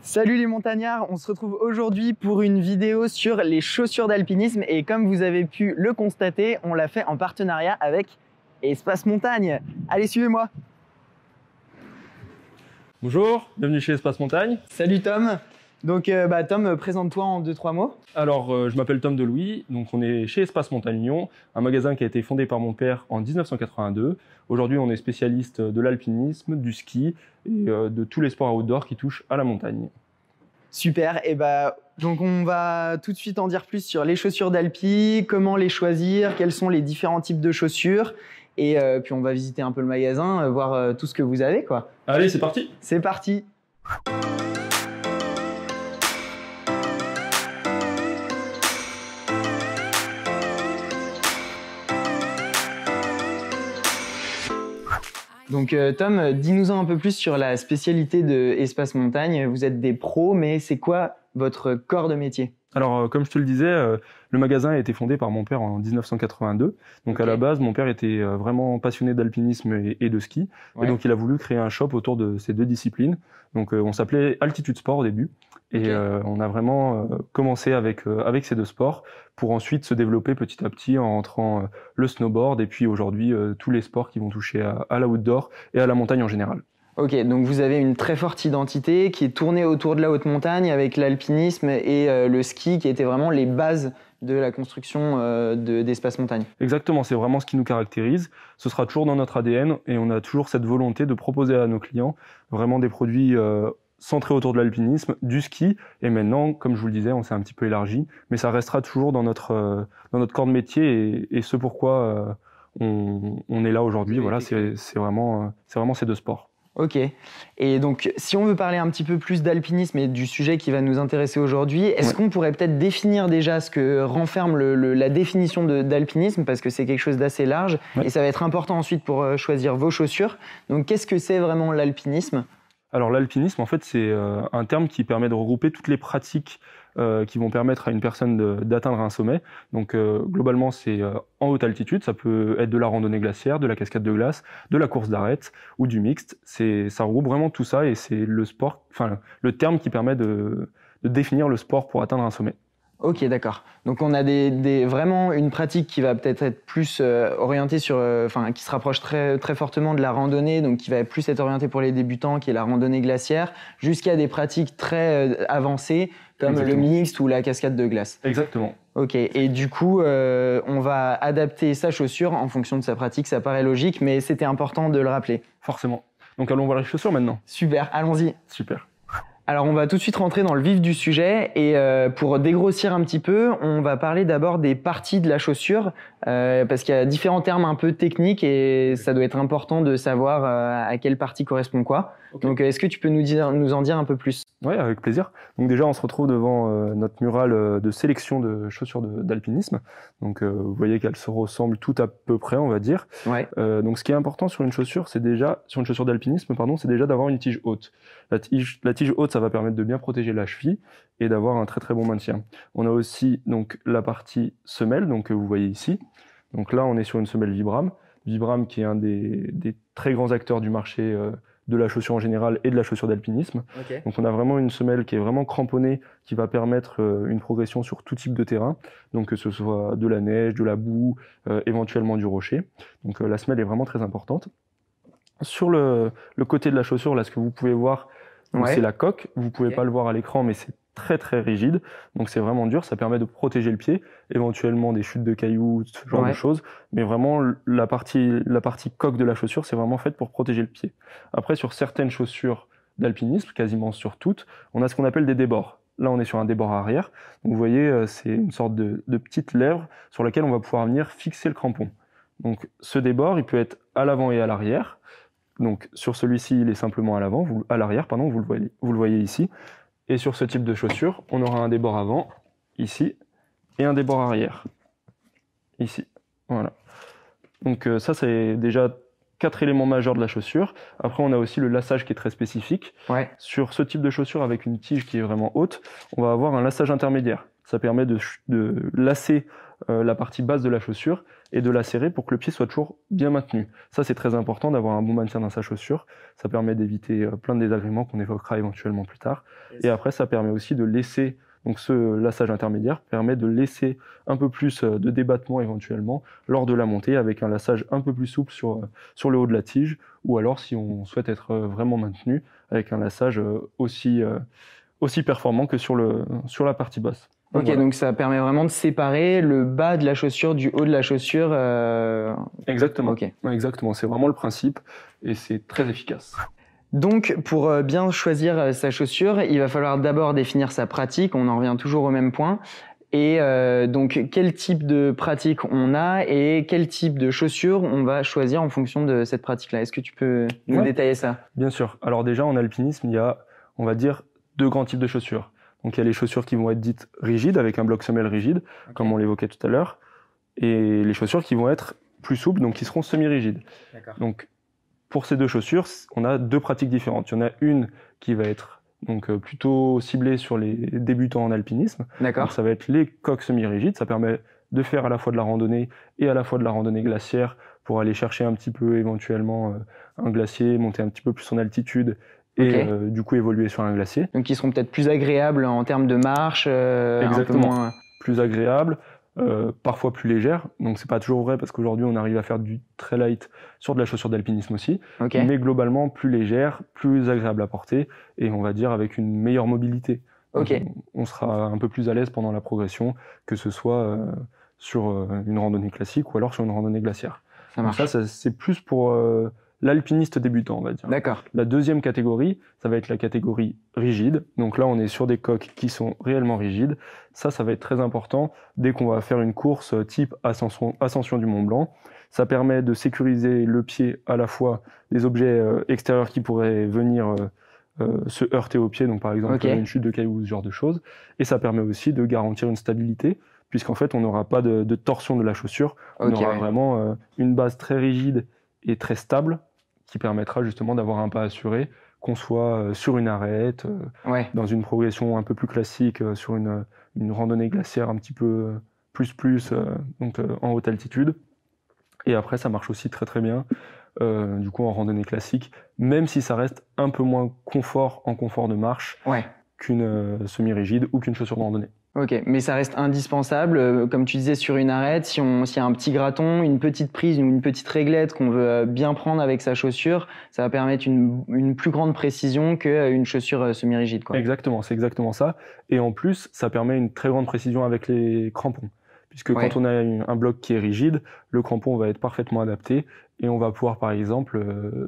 Salut les montagnards, on se retrouve aujourd'hui pour une vidéo sur les chaussures d'alpinisme et comme vous avez pu le constater, on l'a fait en partenariat avec Espace Montagne. Allez, suivez-moi. Bonjour, bienvenue chez Espace Montagne. Salut Tom. Donc Tom, présente-toi en 2-3 mots. Alors, je m'appelle Tom Delouis, donc on est chez Espace Montagne Lyon, un magasin qui a été fondé par mon père en 1982. Aujourd'hui, on est spécialiste de l'alpinisme, du ski et de tous les sports outdoor qui touchent à la montagne. Super, et donc on va tout de suite en dire plus sur les chaussures d'alpi, comment les choisir, quels sont les différents types de chaussures et puis on va visiter un peu le magasin, voir tout ce que vous avez quoi. Allez, c'est parti! C'est parti! Donc Tom, dis-nous-en un peu plus sur la spécialité de Espace Montagne. Vous êtes des pros, mais c'est quoi votre corps de métier? Alors, comme je te le disais, le magasin a été fondé par mon père en 1982. Donc, à la base, mon père était vraiment passionné d'alpinisme et de ski. Ouais. Et donc, il a voulu créer un shop autour de ces deux disciplines. Donc, on s'appelait Altitude Sport au début. Et on a vraiment commencé avec ces deux sports pour ensuite se développer petit à petit en rentrant le snowboard et puis aujourd'hui tous les sports qui vont toucher à l'outdoor et à la montagne en général. Ok, donc vous avez une très forte identité qui est tournée autour de la haute montagne avec l'alpinisme et le ski qui étaient vraiment les bases de la construction d'Espace Montagne. Exactement, c'est vraiment ce qui nous caractérise. Ce sera toujours dans notre ADN et on a toujours cette volonté de proposer à nos clients vraiment des produits centrés autour de l'alpinisme, du ski et maintenant, comme je vous le disais, on s'est un petit peu élargi, mais ça restera toujours dans notre corps de métier et ce pourquoi on est là aujourd'hui. Voilà, c'est vraiment ces deux sports. Ok. Et donc, si on veut parler un petit peu plus d'alpinisme et du sujet qui va nous intéresser aujourd'hui, est-ce qu'on pourrait peut-être définir déjà ce que renferme la définition d'alpinisme, parce que c'est quelque chose d'assez large et ça va être important ensuite pour choisir vos chaussures. Donc, qu'est-ce que c'est vraiment l'alpinisme ? Alors, l'alpinisme, en fait, c'est un terme qui permet de regrouper toutes les pratiques qui vont permettre à une personne d'atteindre un sommet. Donc globalement, c'est en haute altitude, ça peut être de la randonnée glaciaire, de la cascade de glace, de la course d'arête ou du mixte. Ça regroupe vraiment tout ça et c'est le terme qui permet de définir le sport pour atteindre un sommet. Ok, d'accord. Donc on a vraiment une pratique qui va peut-être être plus orientée sur, qui se rapproche très, très fortement de la randonnée, donc qui va plus être orientée pour les débutants, qui est la randonnée glaciaire, jusqu'à des pratiques très avancées comme le mixte ou la cascade de glace. Exactement. Ok, et du coup, on va adapter sa chaussure en fonction de sa pratique, ça paraît logique, mais c'était important de le rappeler. Forcément. Donc allons voir les chaussures maintenant. Super, allons-y. Super. Alors on va tout de suite rentrer dans le vif du sujet et pour dégrossir un petit peu, on va parler d'abord des parties de la chaussure parce qu'il y a différents termes un peu techniques et ça doit être important de savoir à quelle partie correspond quoi. Okay. Donc est-ce que tu peux nous en dire un peu plus ? Oui, avec plaisir. Donc déjà, on se retrouve devant notre mural de sélection de chaussures d'alpinisme. Donc vous voyez qu'elles se ressemblent toutes à peu près, on va dire. Ouais. Donc ce qui est important sur une chaussure, sur une chaussure d'alpinisme, c'est déjà d'avoir une tige haute. La tige haute, ça va permettre de bien protéger la cheville et d'avoir un très très bon maintien. On a aussi donc la partie semelle, donc que vous voyez ici. Donc là, on est sur une semelle Vibram. Vibram qui est un des très grands acteurs du marché de la chaussure en général et de la chaussure d'alpinisme. Okay. Donc on a vraiment une semelle qui est vraiment cramponnée, qui va permettre une progression sur tout type de terrain, donc que ce soit de la neige, de la boue, éventuellement du rocher. Donc la semelle est vraiment très importante. Sur le côté de la chaussure, là ce que vous pouvez voir, c'est la coque. Vous pouvez pas le voir à l'écran, mais c'est très très rigide, donc c'est vraiment dur, ça permet de protéger le pied, éventuellement des chutes de cailloux, ce genre de choses, mais vraiment la partie coque de la chaussure, c'est vraiment fait pour protéger le pied. Après, sur certaines chaussures d'alpinisme, quasiment sur toutes, on a ce qu'on appelle des débords. Là, on est sur un débord arrière, donc vous voyez, c'est une sorte de petite lèvre sur laquelle on va pouvoir venir fixer le crampon. Donc ce débord, il peut être à l'avant et à l'arrière, donc sur celui-ci, il est simplement à l'arrière, pardon, vous le voyez ici. Et sur ce type de chaussure, on aura un débord avant, ici, et un débord arrière, ici. Voilà. Donc ça, c'est déjà 4 éléments majeurs de la chaussure. Après, on a aussi le lassage qui est très spécifique. Ouais. Sur ce type de chaussure, avec une tige qui est vraiment haute, on va avoir un lassage intermédiaire. Ça permet de lasser la partie basse de la chaussure et de la serrer pour que le pied soit toujours bien maintenu. Ça, c'est très important d'avoir un bon maintien dans sa chaussure. Ça permet d'éviter plein de désagréments qu'on évoquera éventuellement plus tard. Et après, ça permet aussi de laisser, donc ce lassage intermédiaire permet de laisser un peu plus de débattement éventuellement lors de la montée avec un lassage un peu plus souple sur le haut de la tige, ou alors si on souhaite être vraiment maintenu avec un lassage aussi performant que sur la partie basse. Donc, ok, voilà. Donc ça permet vraiment de séparer le bas de la chaussure du haut de la chaussure. Exactement. Okay. Exactement, c'est vraiment le principe et c'est très efficace. Donc, pour bien choisir sa chaussure, il va falloir d'abord définir sa pratique. On en revient toujours au même point. Et donc, quel type de pratique on a et quel type de chaussures on va choisir en fonction de cette pratique-là. Est-ce que tu peux nous détailler ça? Bien sûr. Alors déjà, en alpinisme, il y a, on va dire, 2 grands types de chaussures. Donc il y a les chaussures qui vont être dites rigides, avec un bloc semelle rigide, comme on l'évoquait tout à l'heure, et les chaussures qui vont être plus souples, donc qui seront semi-rigides. Donc pour ces 2 chaussures, on a 2 pratiques différentes. Il y en a une qui va être donc plutôt ciblée sur les débutants en alpinisme. Donc ça va être les coques semi-rigides. Ça permet de faire à la fois de la randonnée et à la fois de la randonnée glaciaire pour aller chercher un petit peu éventuellement un glacier, monter un petit peu plus en altitude et du coup évoluer sur un glacier. Donc qui seront peut-être plus agréables en termes de marche. Exactement. Un peu moins... Plus agréables. Parfois plus légère, donc c'est pas toujours vrai parce qu'aujourd'hui on arrive à faire du très light sur de la chaussure d'alpinisme aussi, mais globalement plus légère, plus agréable à porter et on va dire avec une meilleure mobilité. On sera un peu plus à l'aise pendant la progression, que ce soit sur une randonnée classique ou alors sur une randonnée glaciaire. Donc ça c'est plus pour l'alpiniste débutant, on va dire. La deuxième catégorie, ça va être la catégorie rigide. Donc là, on est sur des coques qui sont réellement rigides. Ça va être très important dès qu'on va faire une course type ascension du Mont Blanc. Ça permet de sécuriser le pied à la fois des objets extérieurs qui pourraient venir se heurter au pied, donc par exemple une chute de cailloux, ce genre de choses. Et ça permet aussi de garantir une stabilité, puisqu'en fait, on n'aura pas de torsion de la chaussure. On aura vraiment une base très rigide et très stable, qui permettra justement d'avoir un pas assuré, qu'on soit sur une arête, dans une progression un peu plus classique, sur une randonnée glaciaire un petit peu donc en haute altitude. Et après, ça marche aussi très très bien, du coup en randonnée classique, même si ça reste un peu moins en confort de marche qu'une semi-rigide ou qu'une chaussure de randonnée. Ok, mais ça reste indispensable, comme tu disais, sur une arête, s'il y a un petit graton, une petite prise ou une petite réglette qu'on veut bien prendre avec sa chaussure, ça va permettre une plus grande précision qu'une chaussure semi-rigide. Exactement, c'est exactement ça. Et en plus, ça permet une très grande précision avec les crampons. Puisque quand on a un bloc qui est rigide, le crampon va être parfaitement adapté et on va pouvoir, par exemple,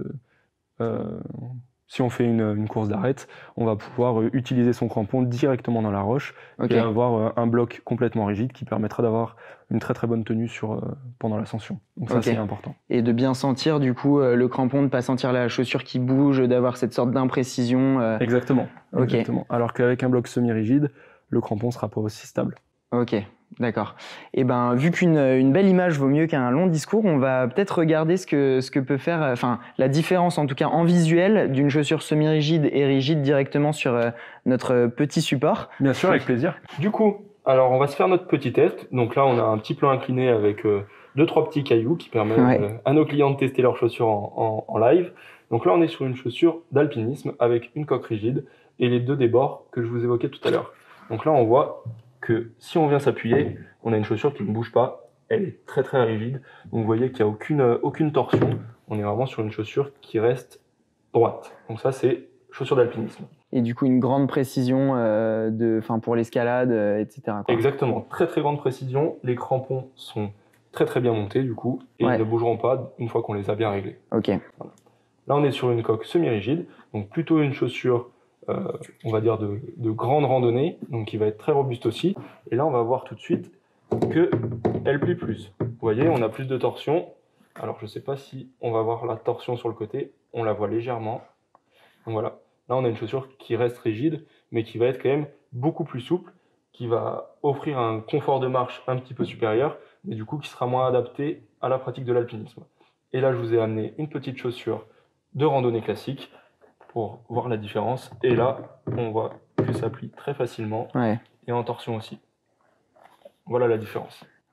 si on fait une course d'arête, on va pouvoir utiliser son crampon directement dans la roche et avoir un bloc complètement rigide qui permettra d'avoir une très très bonne tenue pendant l'ascension. Donc ça, c'est important. Et de bien sentir du coup le crampon, de ne pas sentir la chaussure qui bouge, d'avoir cette sorte d'imprécision. Exactement. Alors qu'avec un bloc semi-rigide, le crampon ne sera pas aussi stable. Ok, d'accord. Et vu qu'une belle image vaut mieux qu'un long discours, on va peut-être regarder ce que peut faire, enfin la différence en tout cas en visuel d'une chaussure semi-rigide et rigide directement sur notre petit support. Bien sûr, avec plaisir. Du coup, alors on va se faire notre petit test. Donc là, on a un petit plan incliné avec 2-3 petits cailloux qui permettent à nos clients de tester leurs chaussures en live. Donc là, on est sur une chaussure d'alpinisme avec une coque rigide et les 2 débords que je vous évoquais tout à l'heure. Donc là, on voit que si on vient s'appuyer, on a une chaussure qui ne bouge pas, elle est très très rigide, donc vous voyez qu'il n'y a aucune torsion, on est vraiment sur une chaussure qui reste droite. Donc ça c'est chaussure d'alpinisme. Et du coup une grande précision pour l'escalade, etc. Exactement, très très grande précision, les crampons sont très très bien montés du coup, et ils ne bougeront pas une fois qu'on les a bien réglés. Voilà. Là on est sur une coque semi-rigide, donc plutôt une chaussure on va dire de grande randonnée, donc qui va être très robuste aussi. Et là, on va voir tout de suite qu'elle plie plus. Vous voyez, on a plus de torsion. Alors, je ne sais pas si on va voir la torsion sur le côté. On la voit légèrement. Donc voilà. Là, on a une chaussure qui reste rigide, mais qui va être quand même beaucoup plus souple, qui va offrir un confort de marche un petit peu supérieur, mais du coup, qui sera moins adapté à la pratique de l'alpinisme. Et là, je vous ai amené une petite chaussure de randonnée classique, pour voir la différence. Et là, on voit que ça plie très facilement et en torsion aussi. Voilà la différence.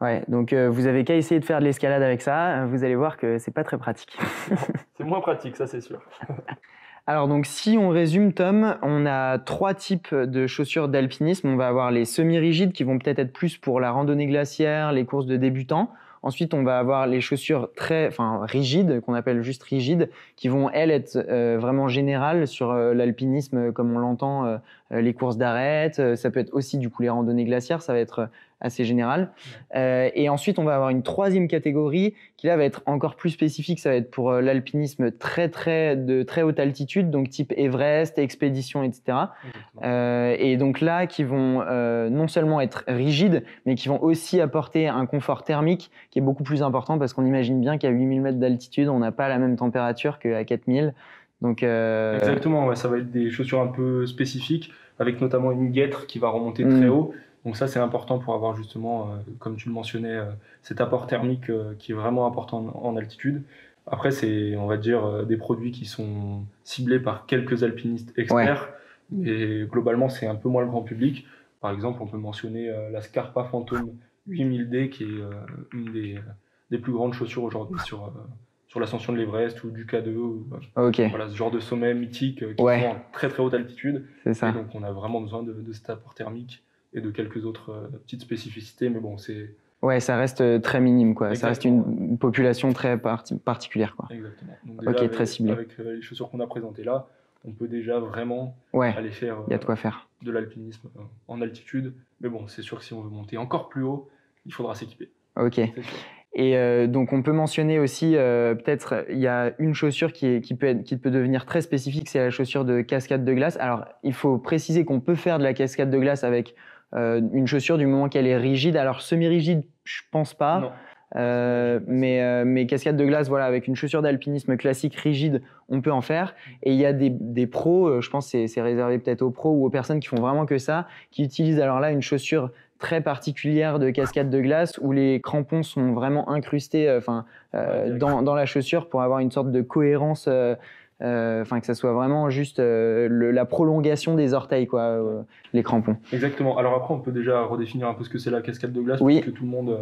Ouais, donc vous avez qu'à essayer de faire de l'escalade avec ça, vous allez voir que c'est pas très pratique. C'est moins pratique, ça c'est sûr. Alors donc si on résume Tom, on a 3 types de chaussures d'alpinisme. On va avoir les semi-rigides qui vont peut-être être plus pour la randonnée glaciaire, les courses de débutants. Ensuite, on va avoir les chaussures rigides, qu'on appelle juste rigides, qui vont, elles, être vraiment générales sur l'alpinisme, comme on l'entend, les courses d'arête. Ça peut être aussi, du coup, les randonnées glaciaires, ça va être assez général. Et ensuite, on va avoir une 3e catégorie qui, là, va être encore plus spécifique. Ça va être pour l'alpinisme de très haute altitude, donc type Everest, expédition, etc. Et donc là, qui vont non seulement être rigides, mais qui vont aussi apporter un confort thermique qui est beaucoup plus important parce qu'on imagine bien qu'à 8000 mètres d'altitude, on n'a pas la même température qu'à 4000. Donc, Exactement, ouais, ça va être des chaussures un peu spécifiques, avec notamment une guêtre qui va remonter très haut. Donc ça, c'est important pour avoir justement, comme tu le mentionnais, cet apport thermique qui est vraiment important en altitude. Après, c'est, on va dire, des produits qui sont ciblés par quelques alpinistes experts, mais globalement, c'est un peu moins le grand public. Par exemple, on peut mentionner la Scarpa Phantom 8000D, qui est une des plus grandes chaussures aujourd'hui sur l'ascension de l'Everest ou du K2, ou, voilà, ce genre de sommet mythique qui sont en très très haute altitude. C'est ça. Et donc, on a vraiment besoin de cet apport thermique et de quelques autres petites spécificités, mais bon, c'est... Ouais, ça reste très minime, quoi. Ça reste une population très particulière, quoi. Exactement. Donc déjà, très ciblé. Avec les chaussures qu'on a présentées là, on peut déjà vraiment aller faire, y a de quoi faire de l'alpinisme en altitude. Mais bon, c'est sûr que si on veut monter encore plus haut, il faudra s'équiper. Ok. C'est sûr. Et donc, on peut mentionner aussi, peut-être, il y a une chaussure qui peut devenir très spécifique, c'est la chaussure de cascade de glace. Alors, il faut préciser qu'on peut faire de la cascade de glace avec une chaussure du moment qu'elle est rigide. Alors, semi-rigide, je pense pas. Non. Mais cascade de glace, voilà, avec une chaussure d'alpinisme classique rigide, on peut en faire. Et il y a des pros, je pense que c'est réservé peut-être aux pros ou aux personnes qui font vraiment que ça, qui utilisent alors là une chaussure très particulière de cascade de glace où les crampons sont vraiment incrustés dans la chaussure pour avoir une sorte de cohérence, que ça soit vraiment juste la prolongation des orteils, quoi, les crampons. Exactement. Alors après, on peut déjà redéfinir un peu ce que c'est la cascade de glace, oui. parce que tout le monde...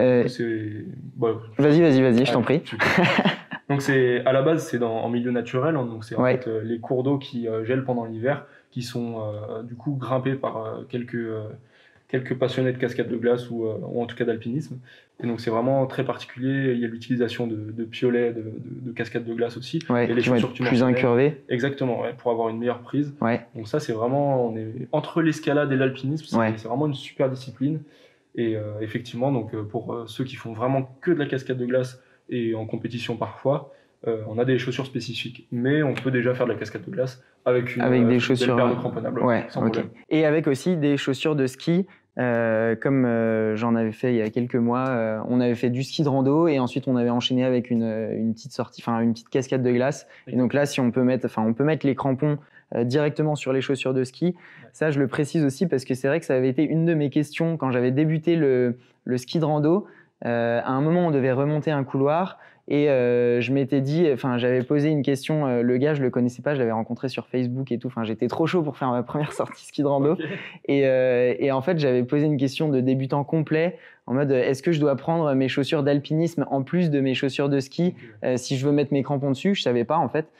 Vas-y, je t'en prie. Donc à la base, c'est en milieu naturel, hein, donc c'est en fait les cours d'eau qui gèlent pendant l'hiver, qui sont du coup grimpés par quelques passionnés de cascade de glace ou en tout cas d'alpinisme. Et donc c'est vraiment très particulier. Il y a l'utilisation de piolets, de cascade de glace aussi. Et les chaussures plus incurvées. Exactement, pour avoir une meilleure prise. Donc ça, c'est vraiment, on est entre l'escalade et l'alpinisme, c'est vraiment une super discipline. Et effectivement, donc pour ceux qui font vraiment que de la cascade de glace et en compétition parfois, on a des chaussures spécifiques, mais on peut déjà faire de la cascade de glace avec des chaussures paire de cramponnables, sans problème. Et avec aussi des chaussures de ski, comme j'en avais fait il y a quelques mois. On avait fait du ski de rando et ensuite on avait enchaîné avec une petite sortie, une petite cascade de glace. Et donc là, si on peut mettre les crampons directement sur les chaussures de ski. Ça, je le précise aussi parce que c'est vrai que ça avait été une de mes questions quand j'avais débuté le ski de rando. À un moment, on devait remonter un couloir et je m'étais dit, j'avais posé une question. Le gars, je le connaissais pas, je l'avais rencontré sur Facebook et tout. J'étais trop chaud pour faire ma première sortie ski de rando. Et en fait, j'avais posé une question de débutant complet en mode est-ce que je dois prendre mes chaussures d'alpinisme en plus de mes chaussures de ski si je veux mettre mes crampons dessus? Je savais pas en fait.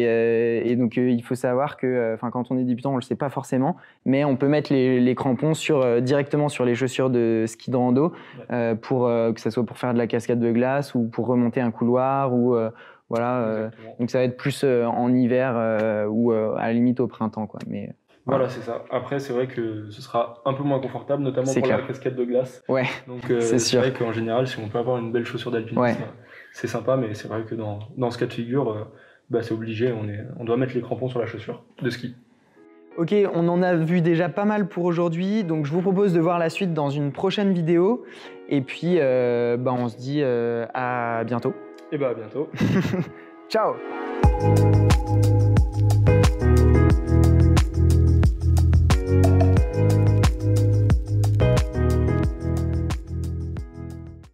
Et donc il faut savoir que quand on est débutant, on le sait pas forcément, mais on peut mettre les crampons directement sur les chaussures de ski de rando pour que ça soit pour faire de la cascade de glace ou pour remonter un couloir ou voilà. Donc ça va être plus en hiver ou à la limite au printemps, quoi. Mais voilà, c'est ça. Après, c'est vrai que ce sera un peu moins confortable, notamment pour la cascade de glace. Ouais, donc c'est vrai qu'en général, si on peut avoir une belle chaussure d'alpinisme, c'est sympa, mais c'est vrai que dans ce cas de figure, c'est obligé, on doit mettre les crampons sur la chaussure de ski. Ok, on en a vu déjà pas mal pour aujourd'hui, donc je vous propose de voir la suite dans une prochaine vidéo. Et puis, on se dit à bientôt. Et à bientôt. Ciao.